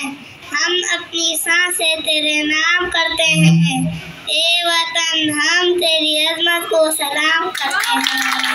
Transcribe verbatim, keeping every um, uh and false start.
हम अपनी सांसें तेरे नाम करते हैं। ए वतन हम तेरी अज़मत को सलाम करते हैं।